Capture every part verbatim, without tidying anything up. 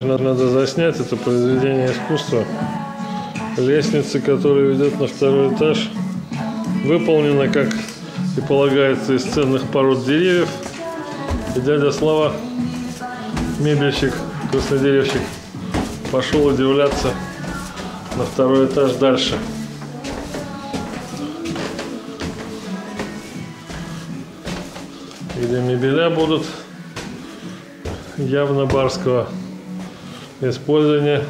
Надо заснять это произведение искусства. Лестница, которая ведет на второй этаж, выполнена, как и полагается, из ценных пород деревьев. И дядя Слава, мебельщик, краснодеревщик, пошел удивляться на второй этаж дальше. Где мебеля будут явно барского использования,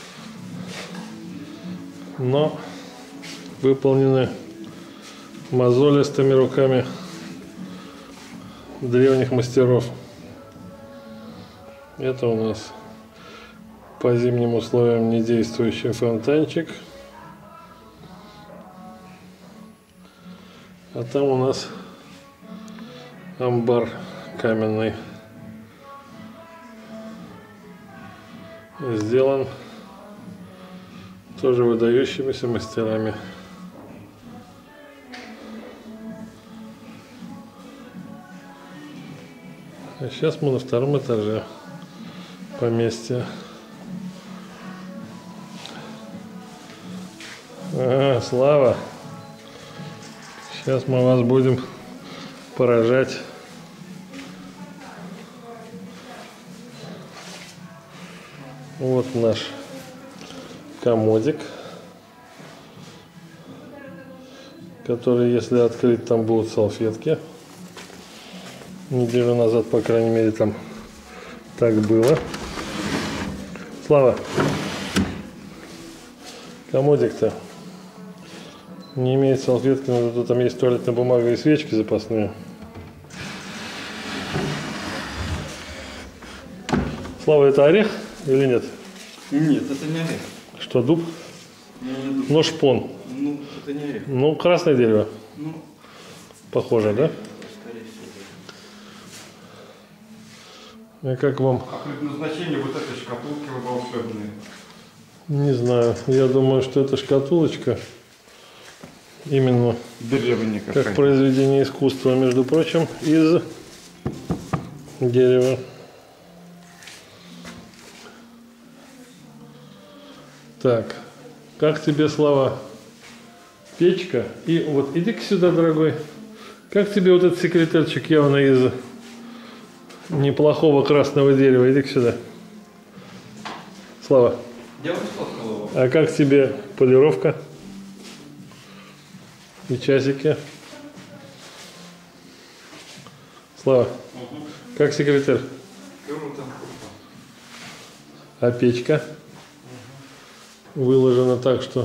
но выполнены мозолистыми руками древних мастеров. Это у нас по зимним условиям не действующий фонтанчик. А там у нас амбар каменный. Сделан тоже выдающимися мастерами. А сейчас мы на втором этаже поместья. А, Слава! Сейчас мы вас будем поражать. Вот наш комодик, который, если открыть, там будут салфетки. Неделю назад, по крайней мере, там так было. Слава, комодик-то не имеет салфетки, но зато там есть туалетная бумага и свечки запасные. Слава, это орех или нет? Нет, это не орех. Что, дуб? Не дуб. Ну, шпон. Ну, это не орех. Ну, красное дерево. Ну, похоже, да? Скорее всего. И как вам? А предназначение вот этой шкатулки волшебной? Не знаю. Я думаю, что это шкатулочка именно как произведение искусства, между прочим, из дерева. Так, как тебе, Слава, печка? И вот иди-ка сюда, дорогой. Как тебе вот этот секретарчик явно из неплохого красного дерева? Иди-ка сюда. Слава. Я уже сфоткал его. А как тебе полировка? И часики? Слава. Угу. Как секретарь? Круто. А печка? Выложена так, что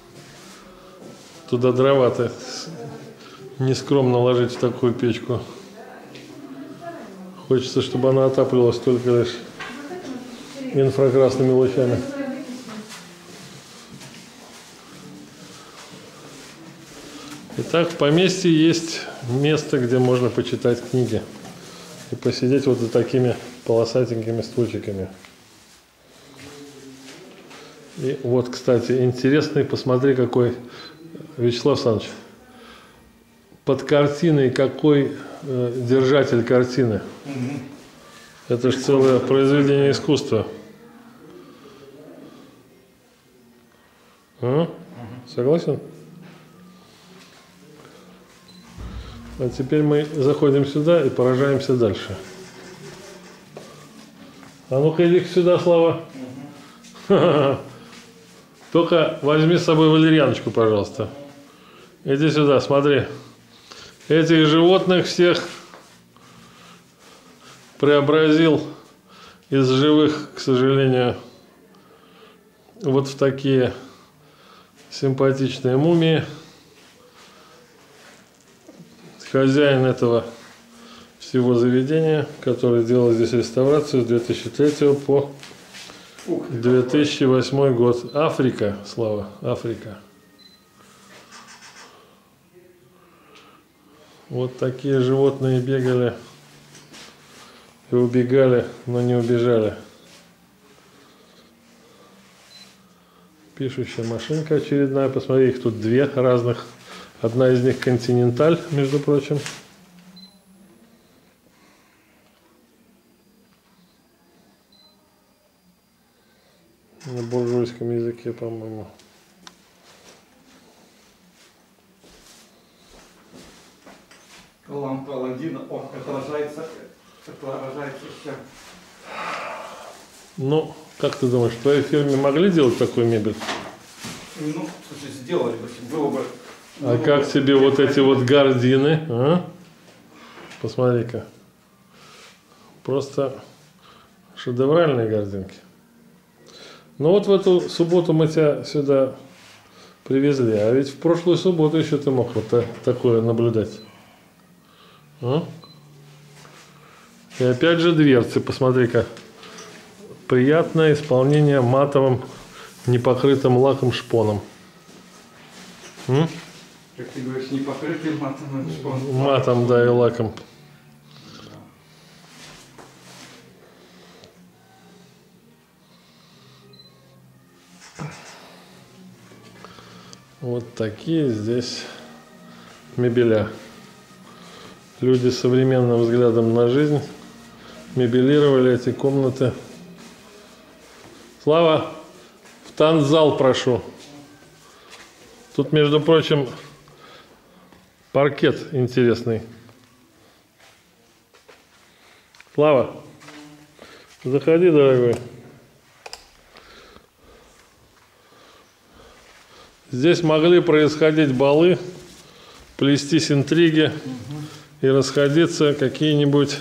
туда дрова-то нескромно ложить в такую печку. Хочется, чтобы она отапливалась только лишь инфракрасными лучами. Итак, в поместье есть место, где можно почитать книги и посидеть вот за такими полосатенькими стульчиками. И вот, кстати, интересный, посмотри, какой, Вячеслав Александрович, под картиной какой э, держатель картины. Угу. Это же целое произведение искусства. А? Угу. Согласен? А теперь мы заходим сюда и поражаемся дальше. А ну-ка иди сюда, Слава. Угу. Только возьми с собой валерьяночку, пожалуйста. Иди сюда, смотри. Этих животных всех преобразил из живых, к сожалению, вот в такие симпатичные мумии. Хозяин этого всего заведения, который делал здесь реставрацию с две тысячи третьего по две тысячи восьмой год. Африка, Слава, Африка. Вот такие животные бегали и убегали, но не убежали. Пишущая машинка очередная. Посмотри, их тут две разных. Одна из них Континенталь, между прочим. На буржуйском языке, по-моему. Лампа Аладдина, о, отражается, отражается все. Ну, как ты думаешь, в твоей фирме могли делать такую мебель? Ну, слушай, сделали бы, было бы... А как тебе вот эти вот гардины? А? Посмотри-ка. Просто шедевральные гардинки. Ну вот в эту субботу мы тебя сюда привезли, а ведь в прошлую субботу еще ты мог вот такое наблюдать. А? И опять же дверцы, посмотри-ка. Приятное исполнение матовым, непокрытым лаком шпоном. М? Как ты говоришь, не покрытый матом, шпон. Матом, да, и лаком. Вот такие здесь мебеля. Люди с современным взглядом на жизнь мебелировали эти комнаты. Слава, в танцзал прошу. Тут, между прочим, паркет интересный. Слава, заходи, дорогой. Здесь могли происходить балы, плестись интриги и расходиться какие-нибудь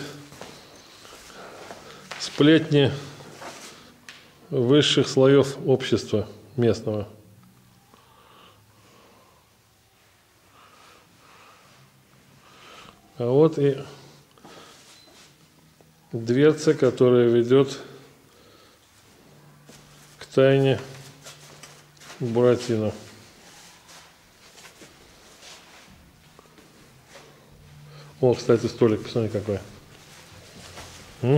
сплетни высших слоев общества местного. А вот и дверца, которая ведет к тайне Буратино. О, кстати, столик, посмотри, какой. М?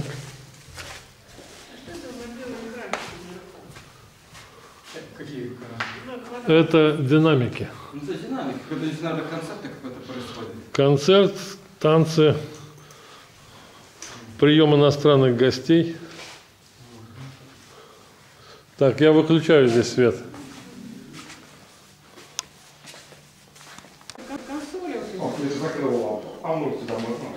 Какие экраны? Это динамики. Ну, это динамика, когда здесь надо концерты какой-то происходит. Концерт, танцы, прием иностранных гостей. Так, я выключаю здесь свет. О, ты закрыл лампу. А ну сюда можно?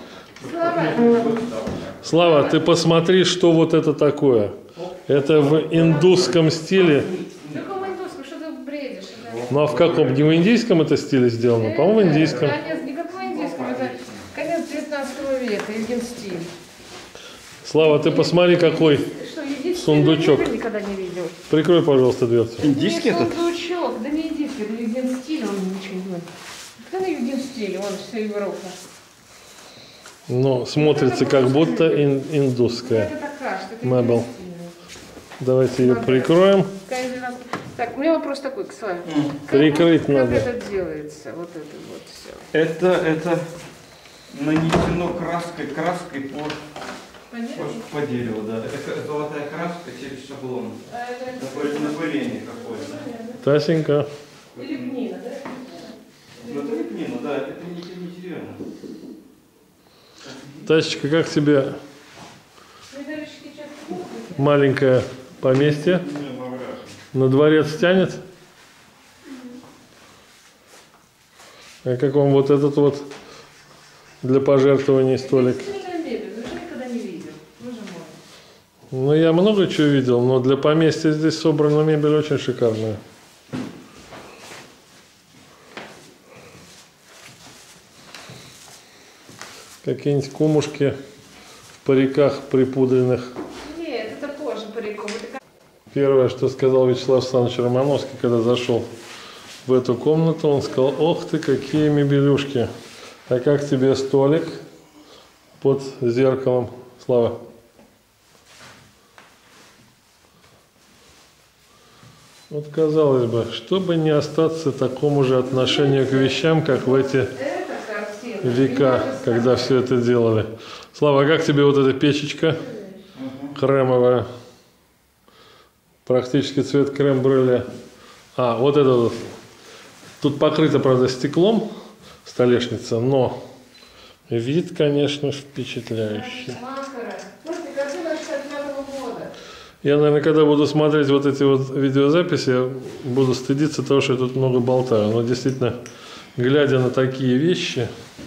Слава, ты посмотри, что вот это такое. Это в индусском стиле. В каком индусском? Что ты бредишь? Это... Ну а в каком? Не в индийском это стиле сделано? По-моему, в индийском. Конец, никакого индийского. Это конец девятнадцатого века, един стиль. Слава, ты посмотри, какой Что, един сундучок. стиль никогда не видел? Прикрой, пожалуйста, дверцу. Индийский Нет, этот? сундучок, да не индийский, это един стиль, он ничего не знает. Кто на един стиль, он все Европа. Но смотрится как будто ин- индусская. Это такая, что это Мебель. един стиль. Давайте ее прикроем. Так, у меня вопрос такой к Славе. Прикрыть как, надо. Как это делается? Вот это вот все. Это, это нанесено краской, краской по, Понятно? по, по дереву, да. Это золотая краска через шаблон. А это Такое напыление какое-то. Тасенька. или лепнина, да? Ну это лепнина, да, это не, не деревянно. Тасечка, как тебе Медалечки часто могут? маленькое поместье? Не, навряд ли. На дворец тянет? А как вам вот этот вот для пожертвований столик? Стильная мебель, вы же никогда не видел. Боже мой. Ну, я много чего видел, но для поместья здесь собрана мебель очень шикарная. Какие-нибудь кумушки в париках припудренных. Нет, это позже париком. Это как... Первое, что сказал Вячеслав Александрович Романовский, когда зашел в эту комнату, он сказал: ох ты, какие мебелюшки. А как тебе столик под зеркалом, Слава? Вот казалось бы, чтобы не остаться такому же отношению к вещам, как в эти Это картина. века, когда все это делали. Слава, а как тебе вот эта печечка кремовая? Практически цвет крем-брюле. А, вот это вот. Тут покрыто, правда, стеклом столешница, но вид, конечно, впечатляющий. Макара. Слушайте, картина шестьдесят пятого года. Я, наверное, когда буду смотреть вот эти вот видеозаписи, я буду стыдиться того, что я тут много болтаю. Но действительно, глядя на такие вещи,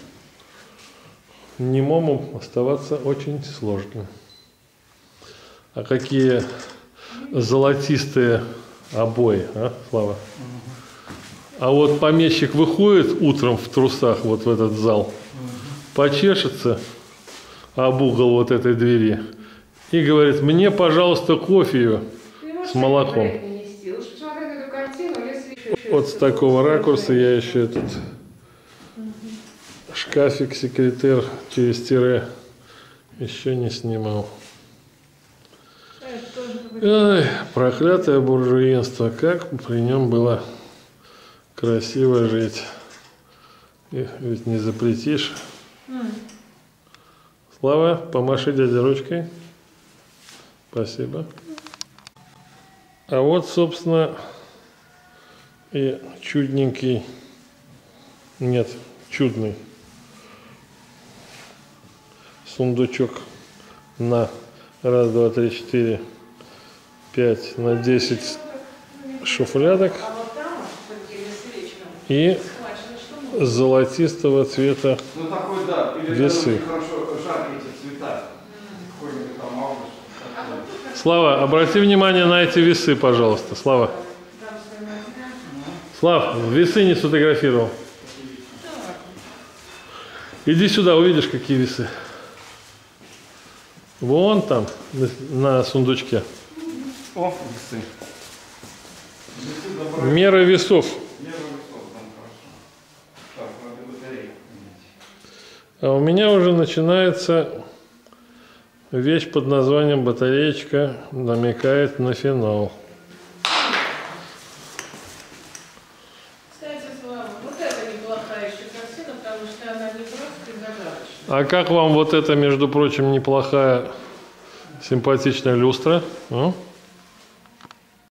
немому оставаться очень сложно. А какие золотистые обои, а, Слава? А вот помещик выходит утром в трусах вот в этот зал, почешется об угол вот этой двери и говорит: мне, пожалуйста, кофею с молоком. Вот с такого ракурса я еще этот шкафик, секретер через тире еще не снимал. Ой, проклятое буржуинство, как при нем было красиво жить. Их ведь не запретишь. Слава, помаши дяде ручкой. Спасибо. А вот, собственно, и чудненький, нет, чудный сундучок на раз, два, три, четыре, пять, на десять шуфлядок и золотистого цвета Ну такой, да, или весы. хорошо жаркие эти цвета. Какой-нибудь там август. Слава, обрати внимание на эти весы, пожалуйста. Слава. Слав, весы не сфотографировал. Иди сюда, увидишь, какие весы. Вон там, на сундучке. О, весы. Мера весов. Мера весов, там хорошо. Так, надо батарейку поменять. А у меня уже начинается вещь под названием батареечка, намекает на финал. Кстати, Слава, вот это неплохая еще картина, потому что она не просто и загадочная. А как вам вот эта, между прочим, неплохая, симпатичная люстра? А?